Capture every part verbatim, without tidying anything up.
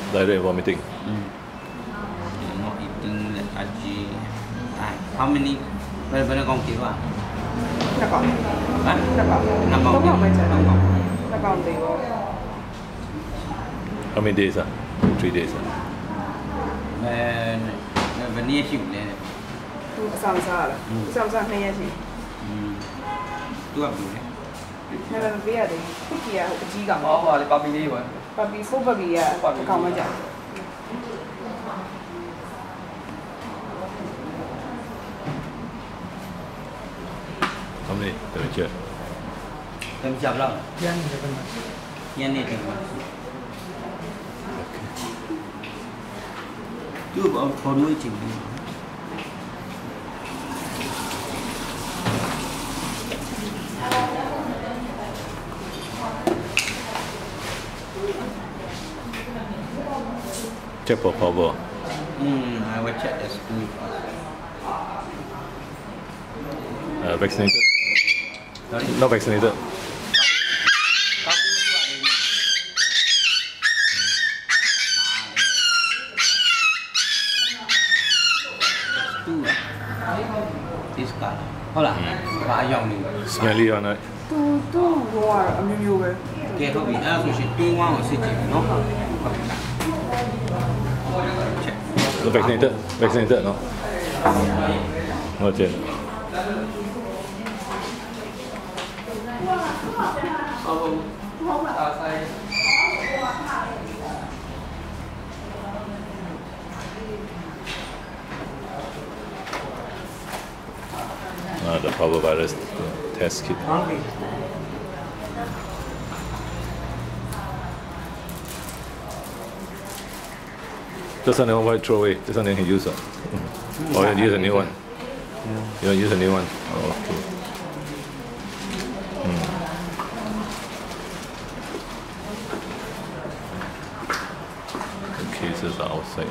diarrhea and vomiting. Mm. Not eating lethargy. How many? Bây giờ con kêu à? Nó còn. Hả? Nó còn. Nó còn. Đúng không bây giờ? Nó còn. Nó còn thì. How many days? Uh? Three days. Uh? Về về nia chịu này. Tu sao sao là? Sao sao hay gì? Tu học gì đấy? Này là bây giờ thì cái kia chỉ cầm. Ó vào thì baby đi rồi. Baby số baby à? Còn mà chả. How many temperature? Temperature berapa? Yang ni kan. Yang ni tengok. Tu baru baru cik. Check for parvo. Hmm, I will check the school. Uh, vaccinated? Sorry? Not vaccinated. This card. Hold on. Và dòng mình. Smelly one, right? Tu tu hoa ở miu miu về. Cái không bị áp dụng tu hoa ở sự chỉ nó. No, vaccinated. Vaccinated, no? Not yet. Uh, the parvovirus test kit. This one never throw away. This one you can use it. Mm. Or you use a new one. Yeah. You want to use a new one? Oh, okay. Mm. The cases are outside.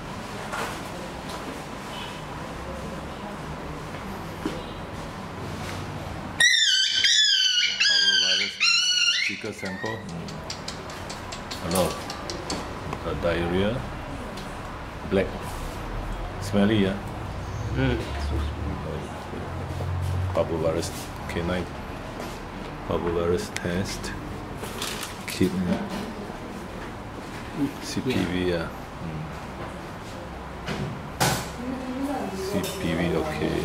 Parvovirus fecal sample. A lot of uh, diarrhea. Black, smelly, yeah. Mm. Parvovirus canine, parvovirus test, kidney, C P V, yeah. Mm. C P V, okay.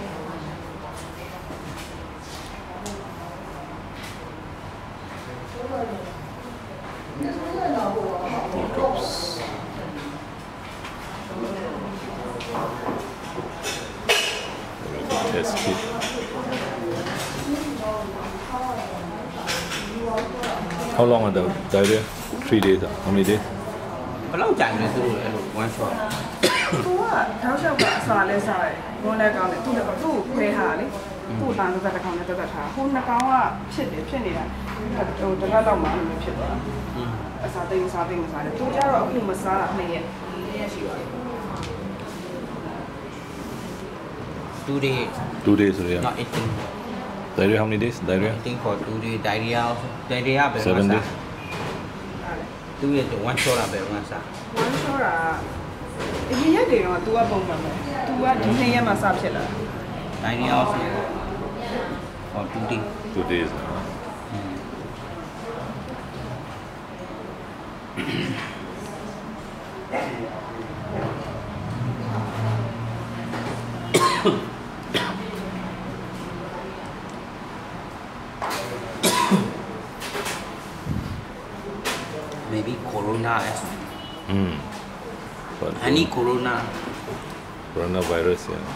Two drops. Test kit. How long are the diarrhea? Three days. How many days? Bao lâu chạy rồi tu one shot. Tu à, tháo sao cả xả lên xả lại. Hôm nay cao này tu được tu quay hà đấy. Tu tàn được cái cao này được cái thà. Hôm nay cao à, chết đấy chết này à. Tôi tôi cái đầu mà mình chết rồi. Xả tinh xả tinh xả đấy. Tu ra rồi cũng mà xả này nhỉ. Two days. Two days, yeah. Not eating. Diarrhea, how many days? Diarrhea? Eating for two days. Diarrhea also. Diarrhea berapa Seven masa? days. Two days to one shot lah berapa masa? One shot à. Ini ya deh, tu apa bông mà. Tu à, di sini ya masa apa lah. Diarrhea also. For two days. Two days. Uh. Maybe corona as Mm. any corona. Coronavirus, yeah.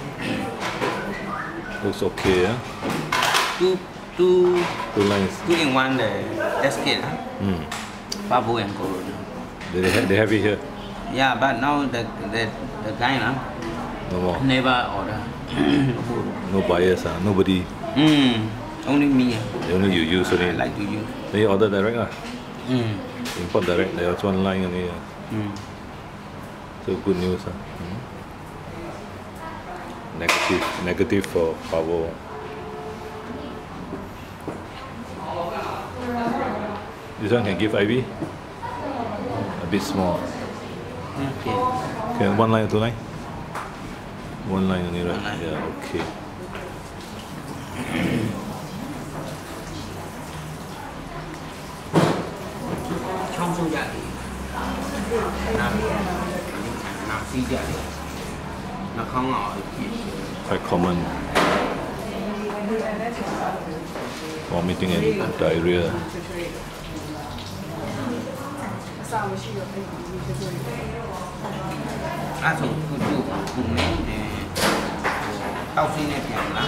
Looks okay, yeah. Two two Two lines. two in one the test kit lah. Mm. Parvo and corona. They have, they have it here. Yeah, but now the the the guy lah No more. never order. No buyers, uh. Nobody. Hmm. Only me. Only you use I only. like to use. Then you order direct, lah. Hmm. Import direct. There's one line only. Uh. Hmm. So good news, uh. Mm. Negative, negative for parvo. This one can give I V. A bit small. Okay. Okay, one line or two line? One line only, right? One line. Yeah, okay. Trong sâu dạ thì nó nó phi dạ thì nó không ngỏ Quite common. Vomiting and diarrhea. အစာမရှိတော့အဲ့ဒီဒီဆိုရင်အဲ့ဆိုခုခုခုနေတယ်တောက်စင်းနဲ့ပြန်လား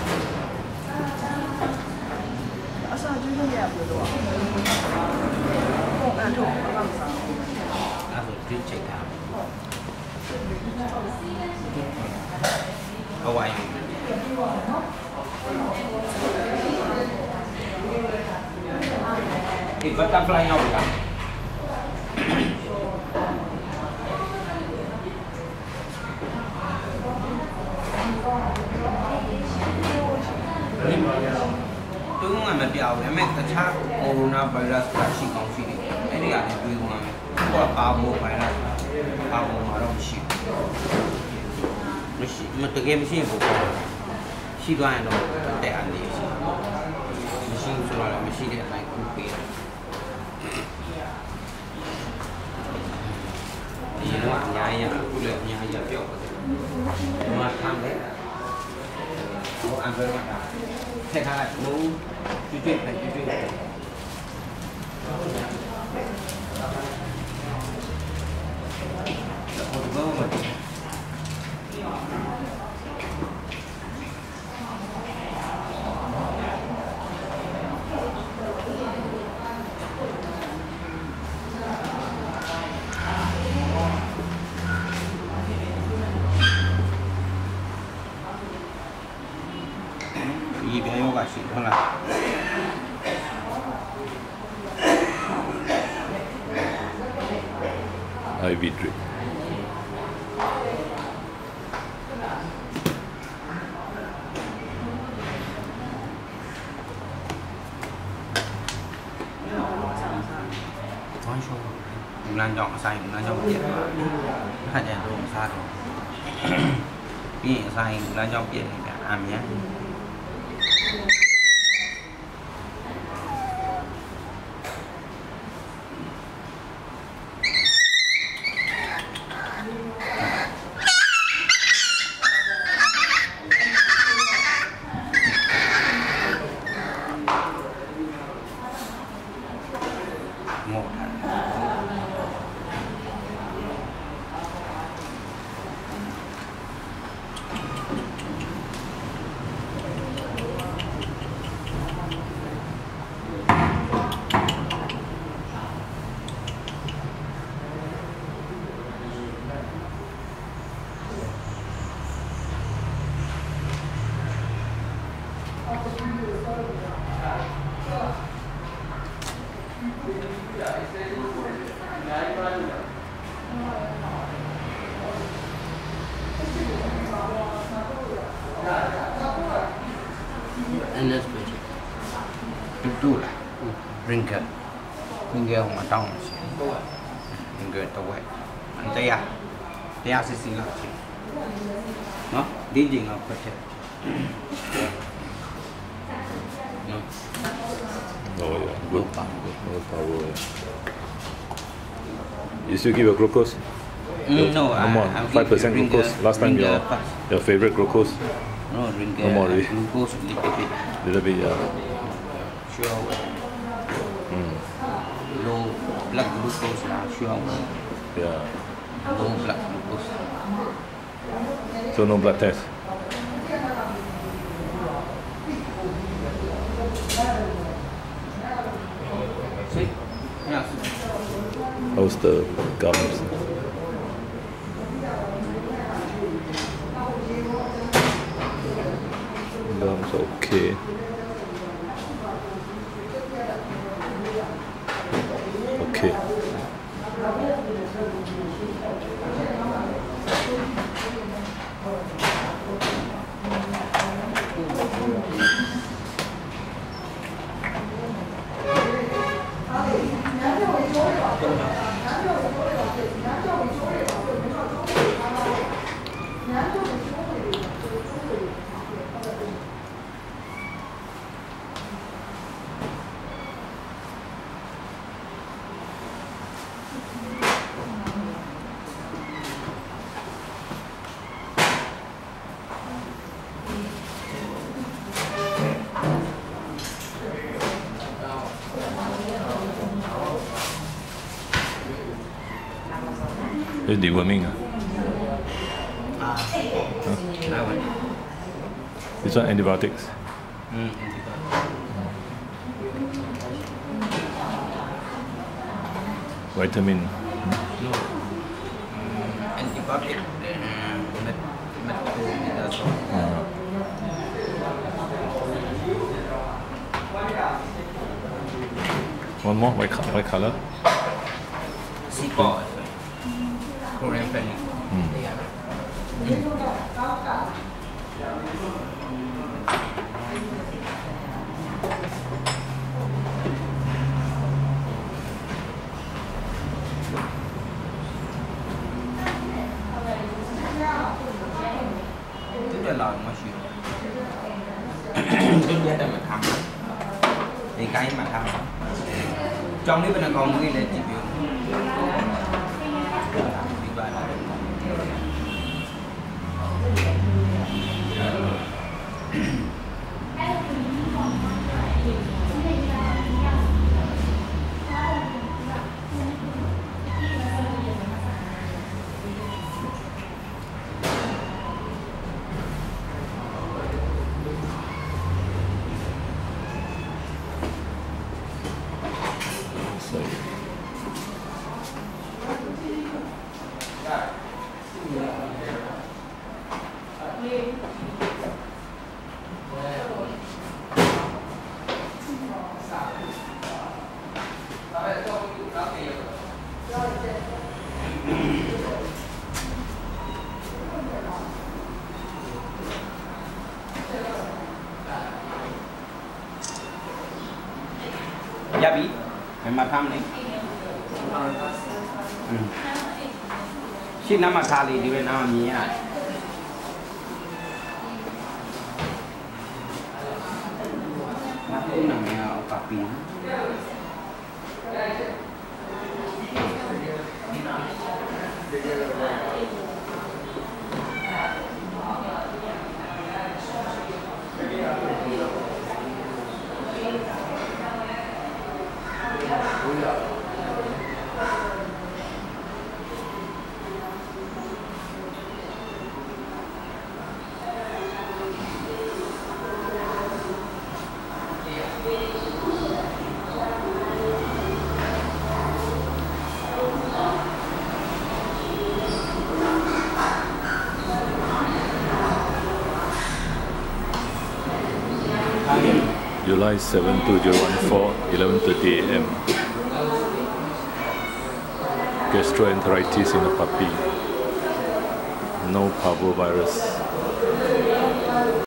အစာကျွေးလို့ရပြီတော့ဟုတ်အဲ့တော့ဘာမှမစားဘူးအဲ့ဆိုကြည့်ချိတ်တာဟိုဝိုင်းဒီဘတ်တာဖလိုင်းရောက်ပြီလား တူးငါမပြောင်းဘူးဒါပေမဲ့တခြားကိုရိုနာဗိုင်းရပ်စ်ကရှိကောင်းရှိတယ်အဲ့ဒီကနေတွေးဝင်မယ်ဟိုကပါဘောဗိုင်းရပ်စ်ပါဘောမှာတော့မရှိဘူးမရှိမတကယ်မရှိဘူးရှိသွားရင်တော့တဲ့အနေရှိမရှိဘူးဆိုတော့မရှိတဲ့အတိုင်းကူပေးတယ်ဒီတော့အများကြီးအခုလည်းအများကြီးပြောက်ပါတယ်ဒီမှာခံတယ်ဟိုအန်ဗယ်မှာထက်ထားလိုက်လို့ကျွတ်ကျွတ်ပဲကျွတ်ကျွတ်ပဲဟိုတော့မဒီပြန်ရောကရှိဟုတ်လား I V drip. ဝမ်းရှောဘူးလမ်းကြောင်းအဆိုင်လမ်းကြောင်းပြည့်သွားတယ်ခါကျရင်တော့မစားတော့ပြီးရင်အဆိုင်လမ်းကြောင်းပြည့်နေပြန်အမြန် And that's good. Itu lah, ringer, ringer orang tahu sih. Ringer tahu eh. Nanti ya, dia sisi lah sih. No, dia jangan apa sih. No. Oh yeah, good, good, good power. You still give your glucose? Mm, no, no more. I, Five percent glucose. Last time your your favorite glucose. No, ringer. No more already. Glucose little bit. Little bit, yeah. Sure. Mm. Low blood glucose lah, sure. Yeah. Low blood glucose. So no blood test. See? Yes. How's the gums? Gums okay. Okay. It's deworming. Uh. Ah, huh? That one. This one antibiotics. Mm, antibiotics. Vitamin. No. Mm, antibiotic. Uh, met, metronidazole. Uh. One more white, white color. Seaport. Korean friendly. Mm. Tức là lời mà chịu. Tức là để mà thăm. Thì cái mà thăm. Trong đấy bên là còn cái này chỉ biểu. So. Dạ bị. Mày mà thăm đi. Ừ. Xin nó mà thà đi đi bên nào nhỉ à? Nó cũng nằm ở cà phê. July seventh, two thousand fourteen, eleven thirty a m Gastroenteritis in a puppy. No parvovirus.